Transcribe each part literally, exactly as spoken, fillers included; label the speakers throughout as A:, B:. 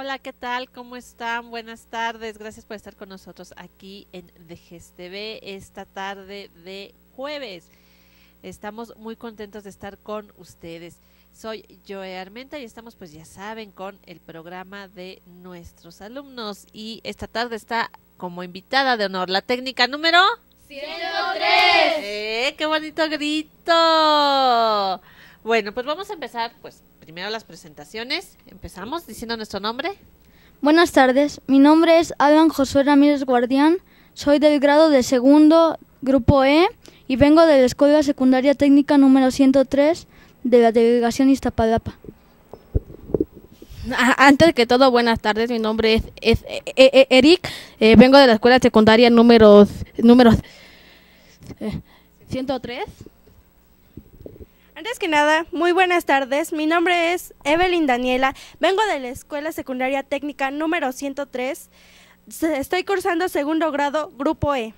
A: hola, ¿qué tal? ¿Cómo están? Buenas tardes. Gracias por estar con nosotros aquí en Dejes T V esta tarde de jueves. Estamos muy contentos de estar con ustedes. Soy Joe Armenta y estamos, pues ya saben, con el programa de nuestros alumnos. Y esta tarde está como invitada de honor la técnica número
B: ciento tres.
A: ¡Eh, qué bonito grito! Bueno, pues vamos a empezar, pues primero las presentaciones. Empezamos diciendo nuestro nombre.
C: Buenas tardes, mi nombre es Alan Josué Ramírez Guardián, soy del grado de segundo, grupo E, y vengo de la Escuela Secundaria Técnica número ciento tres de la delegación Iztapalapa.
B: Antes que todo, buenas tardes, mi nombre es, es e, e, Eric, eh, vengo de la Escuela Secundaria número, número eh, ciento tres.
D: Antes que nada, muy buenas tardes, mi nombre es Evelyn Daniela, vengo de la Escuela Secundaria Técnica número ciento tres, estoy cursando segundo grado, grupo E.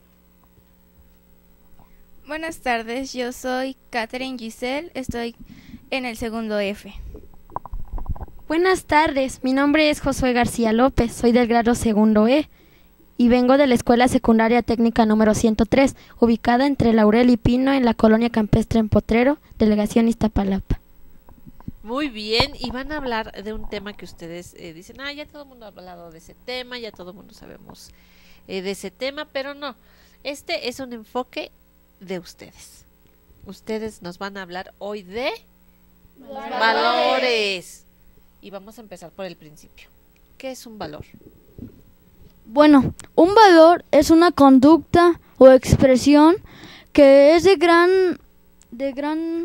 E: Buenas tardes, yo soy Catherine Giselle, estoy en el segundo F.
F: Buenas tardes, mi nombre es Josué García López, soy del grado segundo E y vengo de la Escuela Secundaria Técnica número ciento tres, ubicada entre Laurel y Pino en la colonia campestre en Potrero, delegación Iztapalapa.
A: Muy bien, y van a hablar de un tema que ustedes eh, dicen, ah, ya todo el mundo ha hablado de ese tema, ya todo el mundo sabemos eh, de ese tema, pero no, este es un enfoque de ustedes. Ustedes nos van a hablar hoy de valores. valores. Y vamos a empezar por el principio. ¿Qué es un valor?
C: Bueno, un valor es una conducta o expresión que es de gran, de gran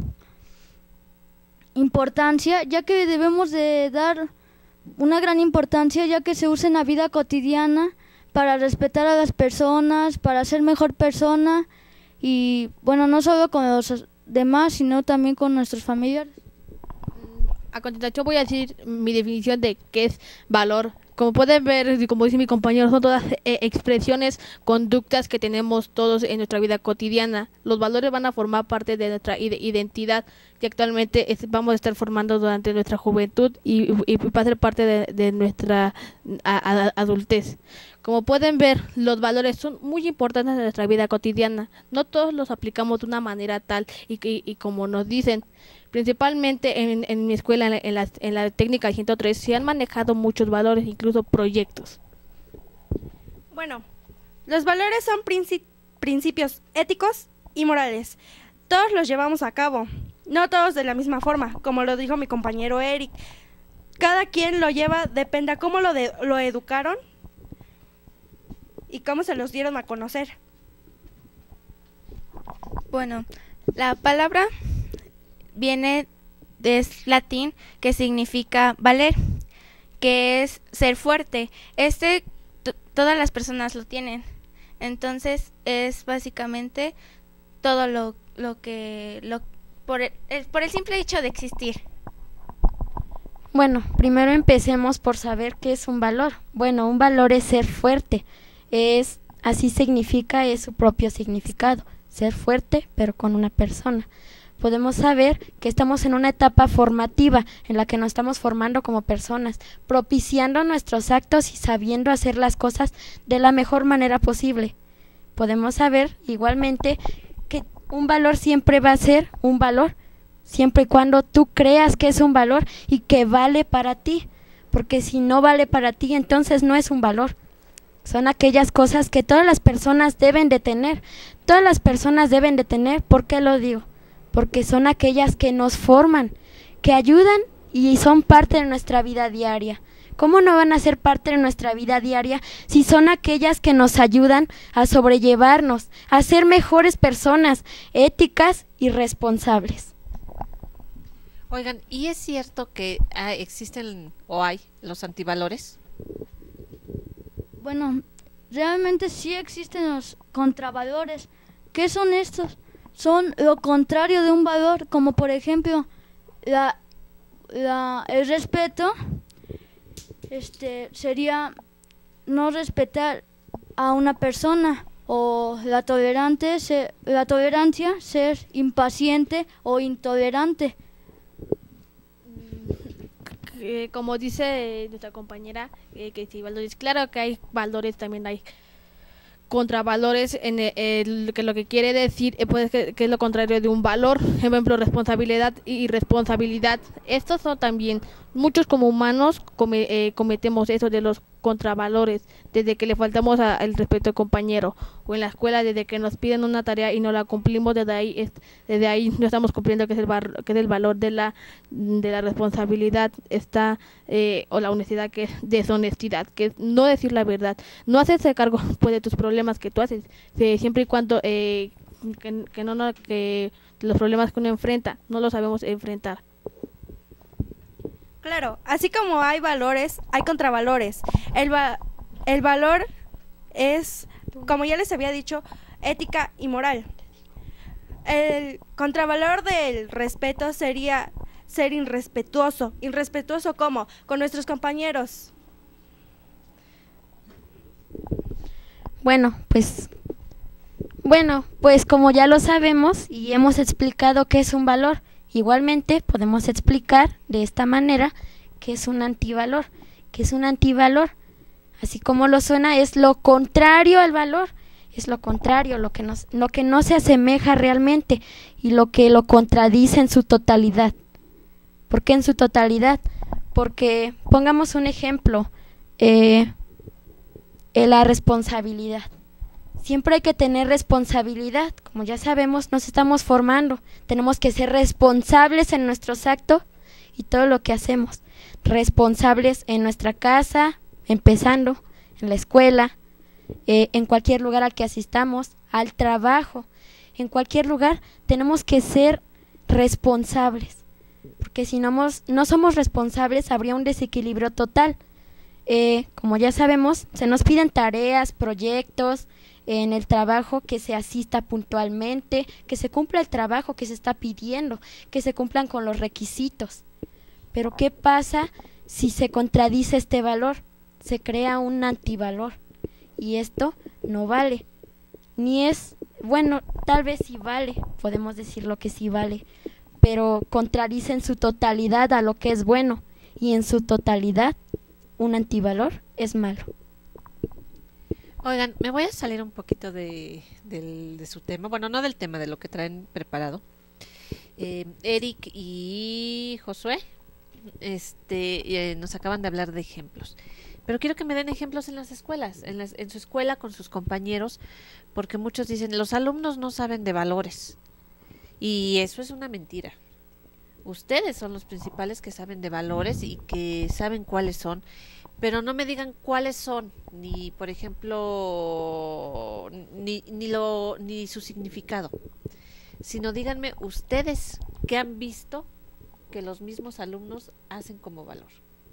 C: importancia, ya que debemos de dar una gran importancia, ya que se usa en la vida cotidiana para respetar a las personas, para ser mejor persona y, bueno, no solo con los demás, sino también con nuestros familiares.
B: A continuación voy a decir mi definición de qué es valor. Como pueden ver, y como dice mi compañero, son todas eh, expresiones, conductas que tenemos todos en nuestra vida cotidiana. Los valores van a formar parte de nuestra ide identidad que actualmente es, vamos a estar formando durante nuestra juventud y, y, y va a ser parte de, de nuestra a, a, adultez. Como pueden ver, los valores son muy importantes en nuestra vida cotidiana. No todos los aplicamos de una manera tal y, y, y como nos dicen. Principalmente en, en mi escuela, en la, en, la, en la técnica ciento tres, se han manejado muchos valores, incluso proyectos.
D: Bueno, los valores son princi principios éticos y morales. Todos los llevamos a cabo, no todos de la misma forma, como lo dijo mi compañero Eric. Cada quien lo lleva, depende a cómo lo, de, lo educaron y cómo se los dieron a conocer.
E: Bueno, la palabra viene de latín, que significa valer, que es ser fuerte. Este todas las personas lo tienen. Entonces es básicamente todo lo, lo que lo por el, el, por el simple hecho de existir.
F: Bueno, primero empecemos por saber qué es un valor. Bueno, un valor es ser fuerte. Es así significa, es su propio significado, ser fuerte, pero con una persona. Podemos saber que estamos en una etapa formativa en la que nos estamos formando como personas, propiciando nuestros actos y sabiendo hacer las cosas de la mejor manera posible. Podemos saber igualmente que un valor siempre va a ser un valor, siempre y cuando tú creas que es un valor y que vale para ti, porque si no vale para ti, entonces no es un valor. Son aquellas cosas que todas las personas deben de tener, todas las personas deben de tener. ¿Por qué lo digo? Porque son aquellas que nos forman, que ayudan y son parte de nuestra vida diaria. ¿Cómo no van a ser parte de nuestra vida diaria si son aquellas que nos ayudan a sobrellevarnos, a ser mejores personas, éticas y responsables?
A: Oigan, ¿y es cierto que ah, existen o hay los antivalores?
C: Bueno, realmente sí existen los contravalores. ¿Qué son estos? Son lo contrario de un valor, como por ejemplo la, la, el respeto este, sería no respetar a una persona, o la, tolerante, se, la tolerancia, ser impaciente o intolerante.
B: que, como dice nuestra compañera, eh, que sí, valores, claro que hay valores, también hay contravalores, en el, el- que lo que quiere decir eh, pues, que, que es lo contrario de un valor, ejemplo, responsabilidad y irresponsabilidad. Estos son también, muchos como humanos come- eh, cometemos eso de los contravalores, desde que le faltamos a- al respeto al compañero, o en la escuela desde que nos piden una tarea y no la cumplimos, desde ahí es- desde ahí no estamos cumpliendo, que es el bar- que es el valor de la de la responsabilidad, está eh, o la honestidad, que es deshonestidad, que es no decir la verdad, no hacerse cargo pues de tus problemas que tú haces, eh, siempre y cuando eh, que, que no, no que los problemas que uno enfrenta no los sabemos enfrentar.
D: Claro, así como hay valores, hay contravalores. El, va- el valor es, como ya les había dicho, ética y moral. El contravalor del respeto sería ser irrespetuoso. ¿Irrespetuoso cómo? Con nuestros compañeros.
F: Bueno, pues bueno, pues como ya lo sabemos y hemos explicado qué es un valor, igualmente podemos explicar de esta manera qué es un antivalor. ¿Qué es un antivalor? Así como lo suena, es lo contrario al valor, es lo contrario, lo que nos, lo que no se asemeja realmente y lo que lo contradice en su totalidad. ¿Por qué en su totalidad? Porque pongamos un ejemplo, eh, eh, la responsabilidad. Siempre hay que tener responsabilidad, como ya sabemos, nos estamos formando, tenemos que ser responsables en nuestros actos y todo lo que hacemos, responsables en nuestra casa, empezando, en la escuela, eh, en cualquier lugar al que asistamos, al trabajo, en cualquier lugar tenemos que ser responsables, porque si no, mos- no somos responsables habría un desequilibrio total. Eh, como ya sabemos, se nos piden tareas, proyectos, en el trabajo, que se asista puntualmente, que se cumpla el trabajo que se está pidiendo, que se cumplan con los requisitos. Pero ¿qué pasa si se contradice este valor? Se crea un antivalor y esto no vale. Ni es, bueno, tal vez sí vale, podemos decirlo que sí vale, pero contradice en su totalidad a lo que es bueno y en su totalidad un antivalor es malo.
A: Oigan, me voy a salir un poquito de, del- de su tema, bueno, no del tema, de lo que traen preparado. Eh, Eric y Josué este, eh, nos acaban de hablar de ejemplos, pero quiero que me den ejemplos en las escuelas, en, las, en su escuela con sus compañeros, porque muchos dicen, los alumnos no saben de valores, y eso es una mentira. Ustedes son los principales que saben de valores y que saben cuáles son, pero no me digan cuáles son, ni por ejemplo, ni, ni lo, ni su significado, sino díganme ustedes qué han visto que los mismos alumnos hacen como valor,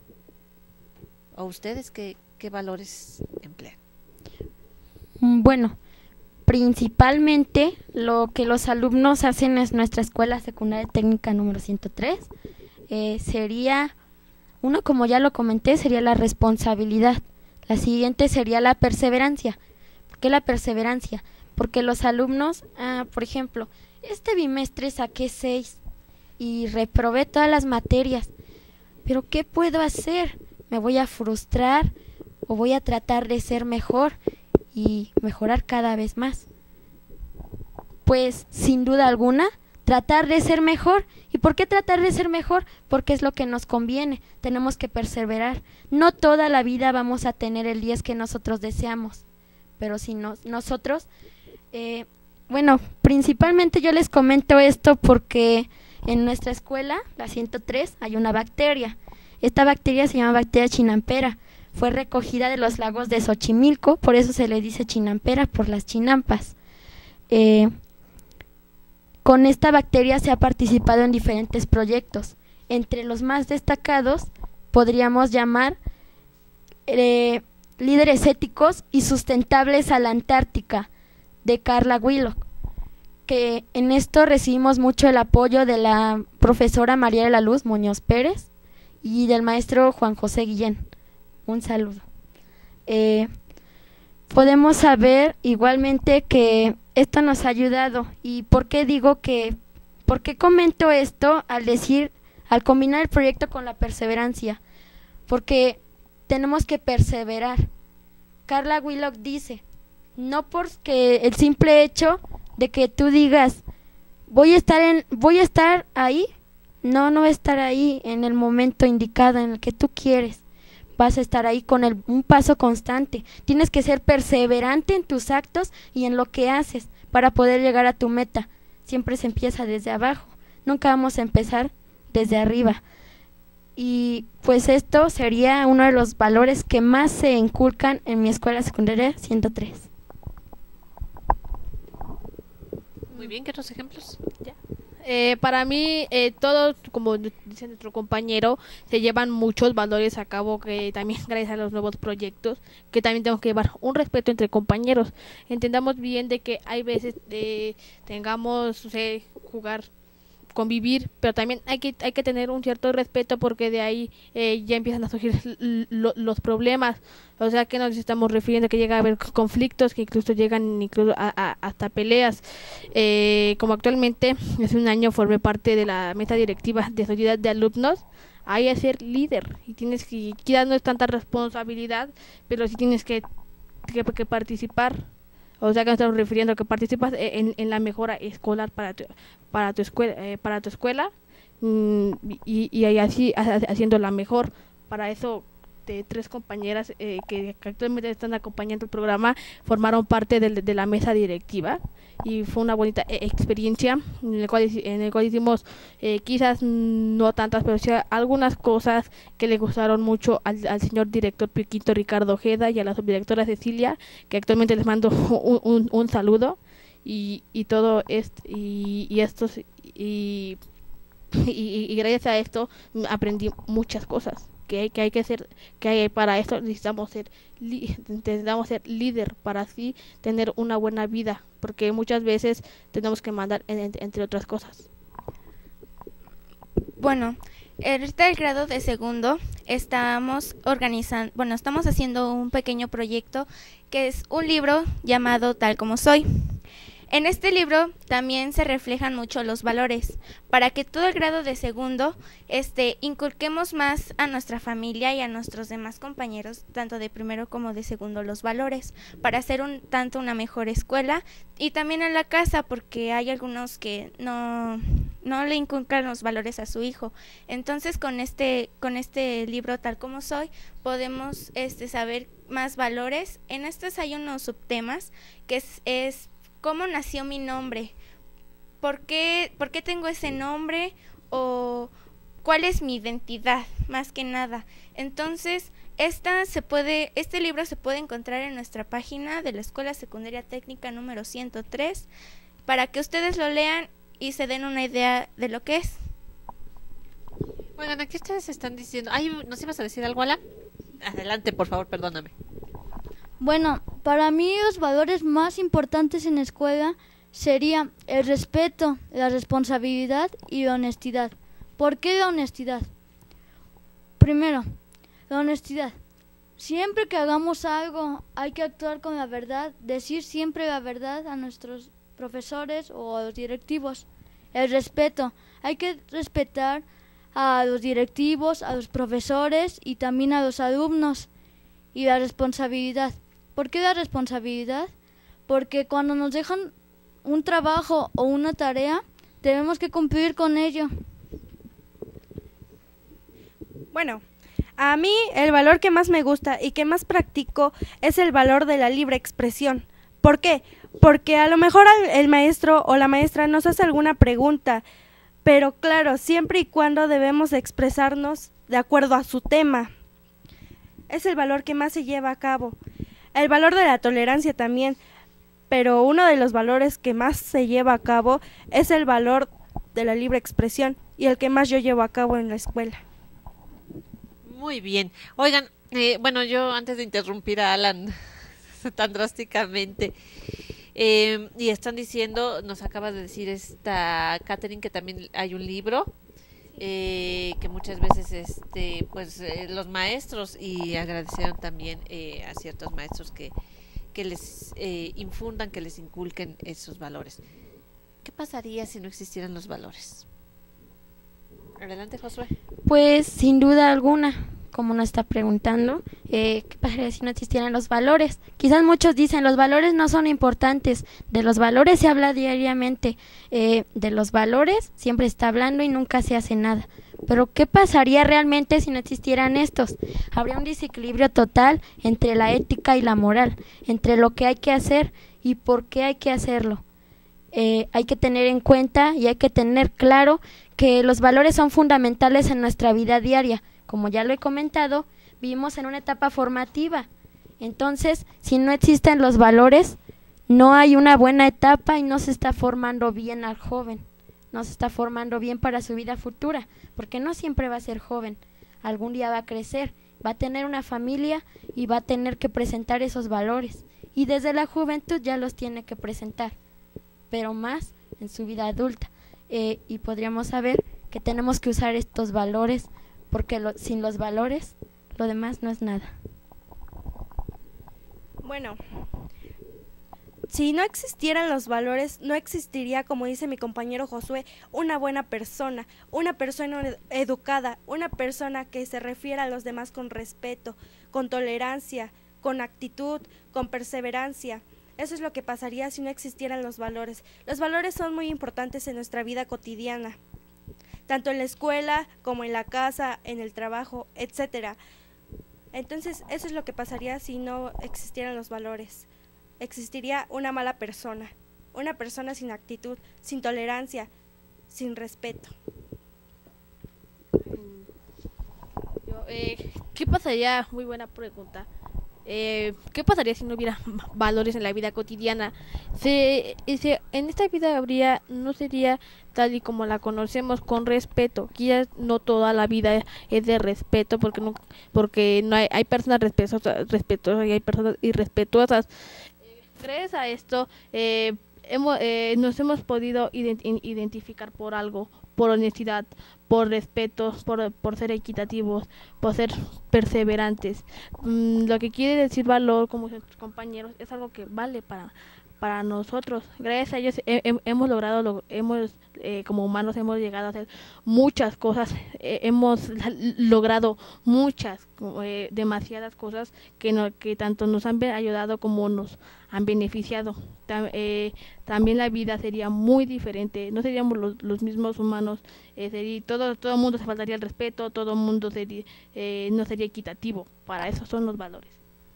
A: o ustedes qué, qué valores emplean.
F: Mm, Bueno, principalmente lo que los alumnos hacen en nuestra escuela secundaria técnica número ciento tres eh, sería, uno como ya lo comenté, sería la responsabilidad. La siguiente sería la perseverancia. ¿Por qué la perseverancia? Porque los alumnos, ah, por ejemplo, este bimestre saqué seis y reprobé todas las materias. ¿Pero qué puedo hacer? ¿Me voy a frustrar o voy a tratar de ser mejor y mejorar cada vez más? Pues sin duda alguna, tratar de ser mejor. ¿Y por qué tratar de ser mejor? Porque es lo que nos conviene, tenemos que perseverar. No toda la vida vamos a tener el diez que nosotros deseamos, pero si nos, nosotros, eh, bueno, principalmente yo les comento esto porque en nuestra escuela, la ciento tres, hay una bacteria. Esta bacteria se llama bacteria chinampera. Fue recogida de los lagos de Xochimilco, por eso se le dice chinampera, por las chinampas. Eh, con esta bacteria se ha participado en diferentes proyectos. Entre los más destacados podríamos llamar eh, Líderes éticos y sustentables a la Antártica, de Carla Willock, que en esto recibimos mucho el apoyo de la profesora María de la Luz Muñoz Pérez y del maestro Juan José Guillén. Un saludo. Eh, podemos saber igualmente que esto nos ha ayudado. ¿Y por qué digo que, por qué comento esto al decir, al combinar el proyecto con la perseverancia, porque tenemos que perseverar. Carla Willock dice, no porque el simple hecho de que tú digas, voy a estar en, voy a estar ahí, no, no va a estar ahí en el momento indicado en el que tú quieres. Vas a estar ahí con el, un paso constante. Tienes que ser perseverante en tus actos y en lo que haces para poder llegar a tu meta. Siempre se empieza desde abajo. Nunca vamos a empezar desde arriba. Y pues esto sería uno de los valores que más se inculcan en mi escuela secundaria ciento tres.
A: Muy bien, ¿qué otros ejemplos? ¿Ya?
B: Eh, para mí, eh, todos, como dice nuestro compañero, se llevan muchos valores a cabo, que también gracias a los nuevos proyectos, que también tenemos que llevar un respeto entre compañeros. Entendamos bien de que hay veces eh, tengamos, no sé, jugar, convivir, pero también hay que hay que tener un cierto respeto, porque de ahí eh, ya empiezan a surgir lo, los problemas. O sea, que nos estamos refiriendo, que llega a haber conflictos que incluso llegan incluso a, a, hasta peleas. Eh, como actualmente es un año formé parte de la mesa directiva de sociedad de alumnos, hay que ser líder y tienes que, quizás no es tanta responsabilidad, pero sí tienes que, que, que participar. O sea, que nos estamos refiriendo a que participas en, en la mejora escolar para tu, para tu escuela, eh, para tu escuela mm, y, y así haciéndola mejor. Para eso, de tres compañeras eh, que, que actualmente están acompañando el programa formaron parte de, de la mesa directiva, y fue una bonita eh, experiencia en el cual, en el cual hicimos eh, quizás no tantas, pero sí algunas cosas que le gustaron mucho al, al señor director Piquito Ricardo Ojeda y a la subdirectora Cecilia, que actualmente les mando un, un, un saludo, y, y todo esto y, y estos y, y, y gracias a esto aprendí muchas cosas. Que hay, que hay que ser, que hay, para esto necesitamos ser, li, necesitamos ser líder para así tener una buena vida, porque muchas veces tenemos que mandar en, en, entre otras cosas.
E: Bueno, ahorita el grado de segundo estamos organizando, bueno, estamos haciendo un pequeño proyecto que es un libro llamado Tal como soy. En este libro también se reflejan mucho los valores, para que todo el grado de segundo este, inculquemos más a nuestra familia y a nuestros demás compañeros, tanto de primero como de segundo, los valores, para hacer un tanto una mejor escuela, y también en la casa, porque hay algunos que no, no le inculcan los valores a su hijo. Entonces con este, con este libro Tal como soy, podemos este, saber más valores. En estos hay unos subtemas que es, es ¿cómo nació mi nombre? ¿Por qué, ¿Por qué tengo ese nombre? ¿O cuál es mi identidad? Más que nada. Entonces, esta se puede, este libro se puede encontrar en nuestra página de la Escuela Secundaria Técnica número ciento tres, para que ustedes lo lean y se den una idea de lo que es.
A: Oigan, aquí ustedes están diciendo... Ay, ¿nos ibas a decir algo, Alan? Adelante, por favor, perdóname.
C: Bueno, para mí los valores más importantes en la escuela sería el respeto, la responsabilidad y la honestidad. ¿Por qué la honestidad? Primero, la honestidad. Siempre que hagamos algo hay que actuar con la verdad, decir siempre la verdad a nuestros profesores o a los directivos. El respeto. Hay que respetar a los directivos, a los profesores y también a los alumnos. Y la responsabilidad. ¿Por qué la responsabilidad? Porque cuando nos dejan un trabajo o una tarea, tenemos que cumplir con ello.
D: Bueno, a mí el valor que más me gusta y que más practico es el valor de la libre expresión. ¿Por qué? Porque a lo mejor el maestro o la maestra nos hace alguna pregunta, pero claro, siempre y cuando debemos expresarnos de acuerdo a su tema. Es el valor que más se lleva a cabo. El valor de la tolerancia también, pero uno de los valores que más se lleva a cabo es el valor de la libre expresión, y el que más yo llevo a cabo en la escuela.
A: Muy bien. Oigan, eh, bueno, yo antes de interrumpir a Alan tan drásticamente, eh, y están diciendo, nos acaba de decir esta Catherine que también hay un libro, Eh, que muchas veces este pues eh, los maestros, y agradecieron también eh, a ciertos maestros que, que les eh, infundan, que les inculquen esos valores. ¿Qué pasaría si no existieran los valores? Adelante, Josué.
F: Pues sin duda alguna, como nos está preguntando, eh, ¿qué pasaría si no existieran los valores? Quizás muchos dicen, los valores no son importantes, de los valores se habla diariamente, eh, de los valores siempre se está hablando y nunca se hace nada. Pero ¿qué pasaría realmente si no existieran estos? Habría un desequilibrio total entre la ética y la moral, entre lo que hay que hacer y por qué hay que hacerlo. Eh, hay que tener en cuenta y hay que tener claro que los valores son fundamentales en nuestra vida diaria. Como ya lo he comentado, vivimos en una etapa formativa. Entonces, si no existen los valores, no hay una buena etapa y no se está formando bien al joven. No se está formando bien para su vida futura, porque no siempre va a ser joven. Algún día va a crecer, va a tener una familia y va a tener que presentar esos valores. Y desde la juventud ya los tiene que presentar, pero más en su vida adulta. Eh, y podríamos saber que tenemos que usar estos valores, porque lo, sin los valores, lo demás no es nada.
D: Bueno, si no existieran los valores, no existiría, como dice mi compañero Josué, una buena persona, una persona ed- educada, una persona que se refiera a los demás con respeto, con tolerancia, con actitud, con perseverancia. Eso es lo que pasaría si no existieran los valores. Los valores son muy importantes en nuestra vida cotidiana, tanto en la escuela como en la casa, en el trabajo, etcétera. Entonces, eso es lo que pasaría si no existieran los valores. Existiría una mala persona, una persona sin actitud, sin tolerancia, sin respeto.
B: Yo, eh, ¿qué pasaría? Muy buena pregunta. Eh, ¿Qué pasaría si no hubiera valores en la vida cotidiana? Se, se, en esta vida habría, no sería tal y como la conocemos, con respeto. Quizás no toda la vida es de respeto, porque no, porque no hay, hay personas respetuosas, respetuosas y hay personas irrespetuosas. Eh, gracias a esto, eh, hemos, eh, nos hemos podido ident- identificar por algo, por honestidad, por respeto, por, por ser equitativos, por ser perseverantes. Mm, lo que quiere decir valor, como nuestros compañeros, es algo que vale para para nosotros. Gracias a ellos he, he, hemos logrado, lo, hemos eh, como humanos hemos llegado a hacer muchas cosas, eh, hemos logrado muchas, eh, demasiadas cosas que, no, que tanto nos han ayudado como nos han beneficiado. Tam, eh, también la vida sería muy diferente, no seríamos los, los mismos humanos, eh, sería, todo todo el mundo se faltaría el respeto, todo el mundo sería, eh, no sería equitativo. Para eso son los valores.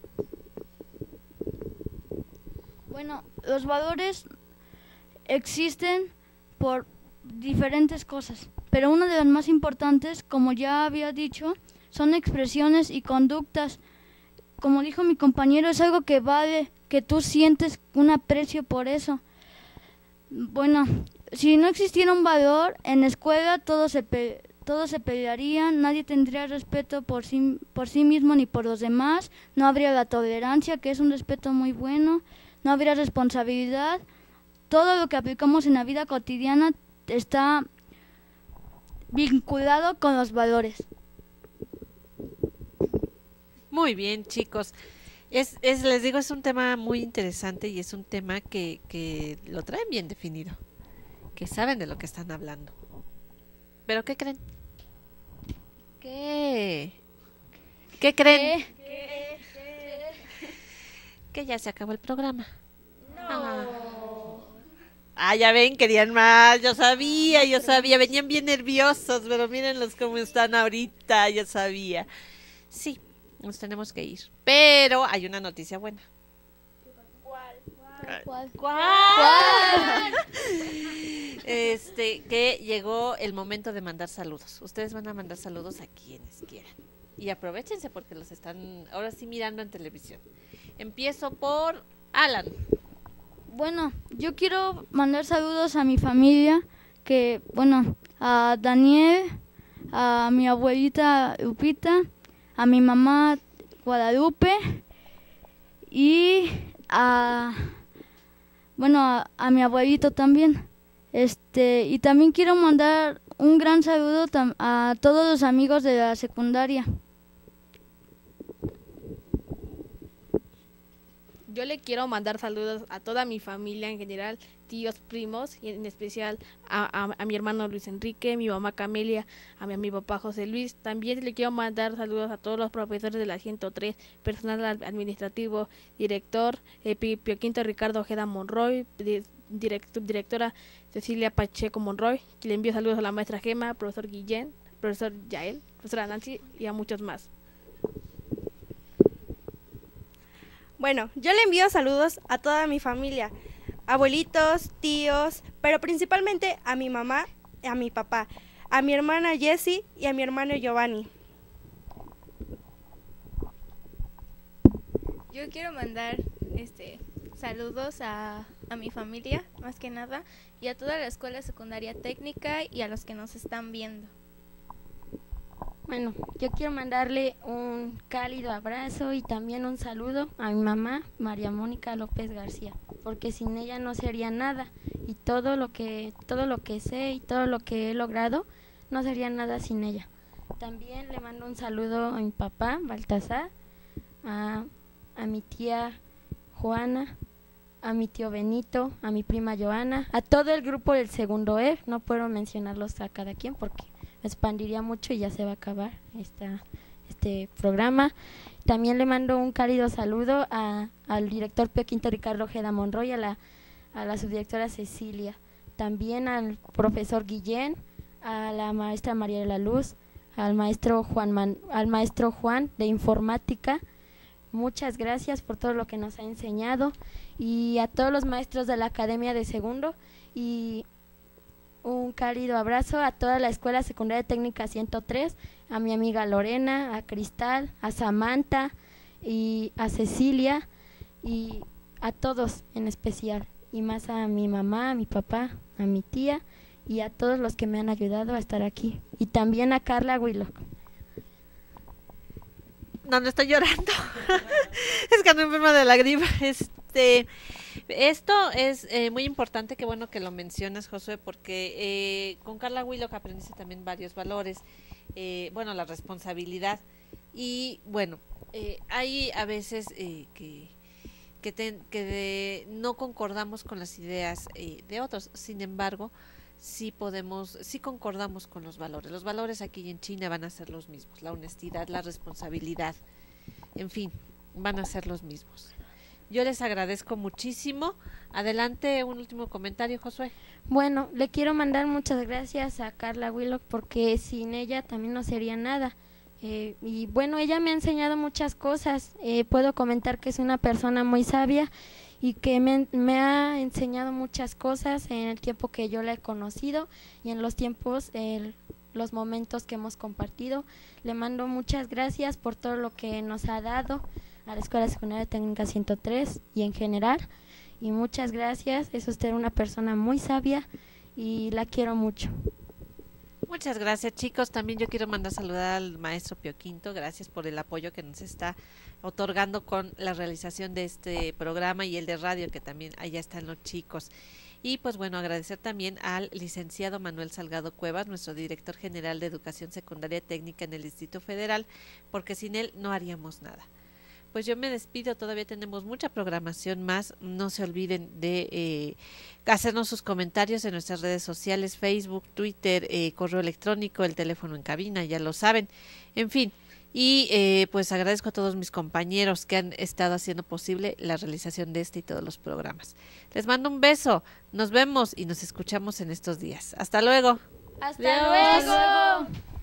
C: Bueno, los valores existen por diferentes cosas, pero una de las más importantes, como ya había dicho, son expresiones y conductas. Como dijo mi compañero, es algo que vale, que tú sientes un aprecio por eso. Bueno, si no existiera un valor, en la escuela todos se, pe todos se pelearían, nadie tendría respeto por sí, por sí mismo ni por los demás, no habría la tolerancia, que es un respeto muy bueno, no habría responsabilidad. Todo lo que aplicamos en la vida cotidiana está vinculado con los valores.
A: Muy bien, chicos. Es, es, les digo, es un tema muy interesante y es un tema que, que lo traen bien definido, que saben de lo que están hablando. ¿Pero qué creen? ¿Qué? ¿Qué creen?
C: ¿Qué?
A: Que ya se acabó el programa. No. Ah, ya ven, querían más. Yo sabía, yo sabía. Venían bien nerviosos, pero mírenlos cómo están ahorita. Yo sabía. Sí, nos tenemos que ir. Pero hay una noticia buena.
C: ¿Cuál?
A: ¿Cuál? Este, que llegó el momento de mandar saludos. Ustedes van a mandar saludos a quienes quieran. Y aprovechense porque los están ahora sí mirando en televisión. Empiezo por Alan.
C: Bueno, yo quiero mandar saludos a mi familia, que, bueno, a Daniel, a mi abuelita Lupita, a mi mamá Guadalupe y a, bueno, a, a mi abuelito también. Este, y también quiero mandar un gran saludo a todos los amigos de la secundaria.
B: Yo le quiero mandar saludos a toda mi familia en general, tíos, primos, y en especial a, a, a mi hermano Luis Enrique, mi mamá Camelia, a mi, a mi papá José Luis. También le quiero mandar saludos a todos los profesores de la ciento tres, personal administrativo, director, eh, Pio Quinto Ricardo Ojeda Monroy, direct, directora Cecilia Pacheco Monroy. Le envío saludos a la maestra Gema, profesor Guillén, profesor Yael, profesora Nancy y a muchos más.
D: Bueno, yo le envío saludos a toda mi familia, abuelitos, tíos, pero principalmente a mi mamá, a mi papá, a mi hermana Jessie y a mi hermano Giovanni.
E: Yo quiero mandar este saludos a, a mi familia, más que nada, y a toda la escuela secundaria técnica y a los que nos están viendo.
F: Bueno, yo quiero mandarle un cálido abrazo y también un saludo a mi mamá, María Mónica López García, porque sin ella no sería nada, y todo lo que todo lo que sé y todo lo que he logrado no sería nada sin ella. También le mando un saludo a mi papá, Baltasar, a, a mi tía Juana, a mi tío Benito, a mi prima Joana, a todo el grupo del segundo E, no puedo mencionarlos a cada quien porque me expandiría mucho y ya se va a acabar esta, este programa. También le mando un cálido saludo a, al director Pio Quinto Ricardo Ojeda Monroy, a la, a la subdirectora Cecilia, también al profesor Guillén, a la maestra María de la Luz, al maestro Juan, Man, al maestro Juan de Informática. Muchas gracias por todo lo que nos ha enseñado, y a todos los maestros de la Academia de Segundo, y un cálido abrazo a toda la Escuela Secundaria Técnica ciento tres, a mi amiga Lorena, a Cristal, a Samantha y a Cecilia, y a todos en especial, y más a mi mamá, a mi papá, a mi tía y a todos los que me han ayudado a estar aquí, y también a Carla Willock.
A: No, no estoy llorando. Es que ando enferma de la gripa. Este, esto es eh, muy importante, qué bueno que lo mencionas, Josué, porque eh, con Carla Willock aprendiste también varios valores. Eh, bueno, la responsabilidad. Y bueno, eh, hay a veces eh, que, que, te, que de, no concordamos con las ideas eh, de otros. Sin embargo, sí podemos, sí concordamos con los valores. Los valores aquí en China van a ser los mismos, la honestidad, la responsabilidad, en fin, van a ser los mismos. Yo les agradezco muchísimo. Adelante, un último comentario, Josué.
F: Bueno, le quiero mandar muchas gracias a Carla Willock, porque sin ella también no sería nada. Eh, y bueno, ella me ha enseñado muchas cosas. Eh, puedo comentar que es una persona muy sabia y que me, me ha enseñado muchas cosas en el tiempo que yo la he conocido y en los tiempos, eh, los momentos que hemos compartido. Le mando muchas gracias por todo lo que nos ha dado a la Escuela Secundaria Técnica ciento tres y en general, y muchas gracias. Es usted una persona muy sabia y la quiero mucho.
A: Muchas gracias, chicos. También yo quiero mandar saludar al maestro Pio Quinto. Gracias por el apoyo que nos está otorgando con la realización de este programa y el de radio, que también allá están los chicos. Y pues bueno, agradecer también al licenciado Manuel Salgado Cuevas, nuestro director general de Educación Secundaria Técnica en el Distrito Federal, porque sin él no haríamos nada. Pues yo me despido, todavía tenemos mucha programación más. No se olviden de eh, hacernos sus comentarios en nuestras redes sociales, Facebook, Twitter, eh, correo electrónico, el teléfono en cabina, ya lo saben. En fin, y eh, pues agradezco a todos mis compañeros que han estado haciendo posible la realización de este y todos los programas. Les mando un beso, nos vemos y nos escuchamos en estos días. Hasta luego.
F: Hasta luego.